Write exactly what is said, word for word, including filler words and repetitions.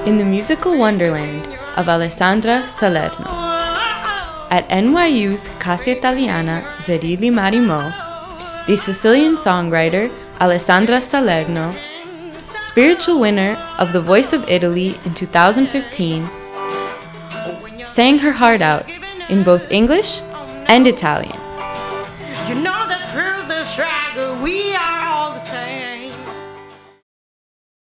In the musical Wonderland of Alessandra Salerno. At N Y U's Casa Italiana, Zerilli-Marimò, the Sicilian songwriter Alessandra Salerno, spiritual winner of the Voice of Italy in two thousand fifteen, sang her heart out in both English and Italian. You know that through the struggle we